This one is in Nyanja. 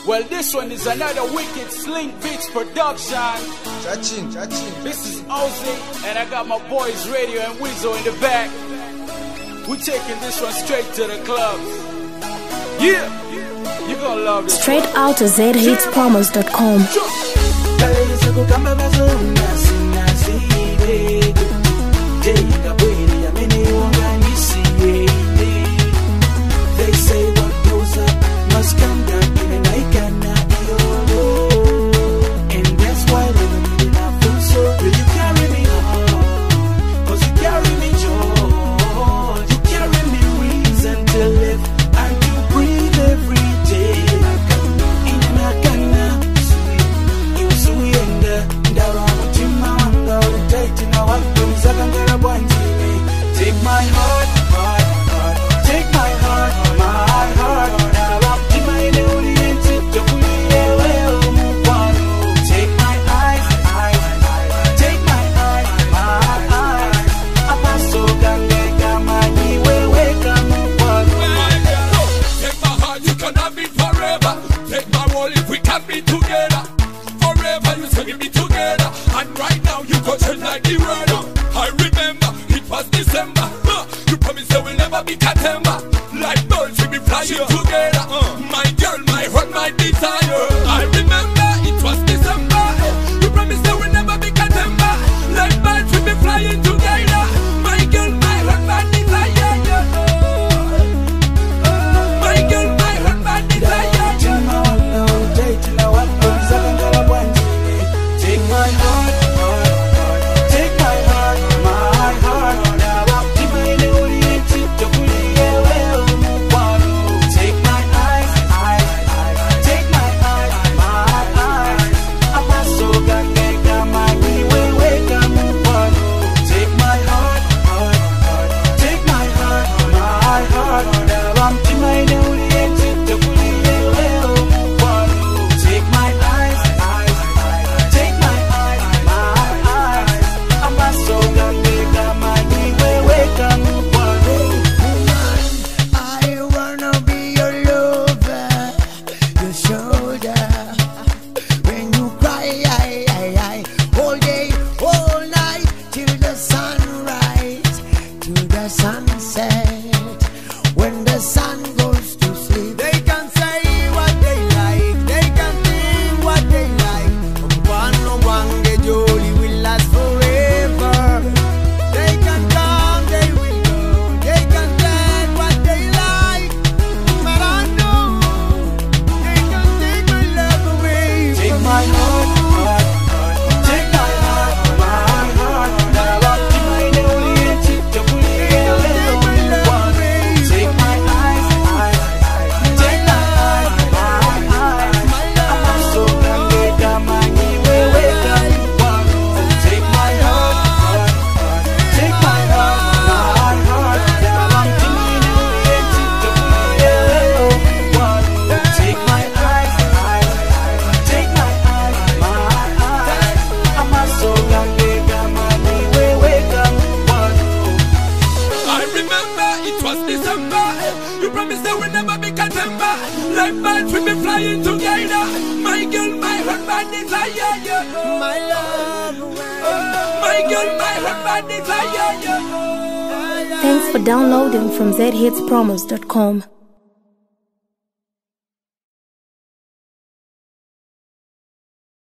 Well, this one is another wicked Sling Beats production. Chachin. This is Ozzy, and I got my boys Radio and Wisel in the back. We're taking this one straight to the clubs. Yeah, you gonna love it. Straight out to zhitspromos.com. They say what goes up must come down, and I cannot be and that's why when I feel so, will you carry me on? 'Cause you carry me joy, you carry me reason to live and to breathe every day. In a kana sweet, you sweet and ndawa mutima wanga ulitate na watu mzakangara bwanjini. Take my heart, take my heart, my heart. Take my eyes, take my eyes, my eyes. Take my heart, you can have it forever. Take my world if we can be together. Forever you say we be together. And right now you go change like the weather. I remember it was December. You promised there will never be September. Like birds we be flying together. My girl, my heart, my desire. I remember it was December. You promised there will never be September. Like birds we be flying together. My girl, my heart, my desire. My girl, my heart, my desire. Take my heart, take my heart, my heart. Take my eyes, take my eyes, my eyes. Take my heart, take my heart, my heart. Take my eyes, take my eyes, my eyes. I wanna be your lover, your shoulder. When you cry, all day, all night, till the sunrise, till the sunset. When the sun goes to sleep, they can say what they like, they can think what they like. One day jolly will last forever. They can come, they will go, they can plan what they like. But I know they can take my love away. Take my heart, take my heart, my heart. Take my eyes, take my eyes, my eyes. I'm so glad that my take my heart, take my heart, my heart. Take my eyes, take my eyes, my eyes. I'm so glad that my I remember it was December. You promised there will never be September. Like birds we be flying together. My girl, my heart, my desire. My love, My girl, my heart, my desire. Thanks for downloading from zhitspromos.com.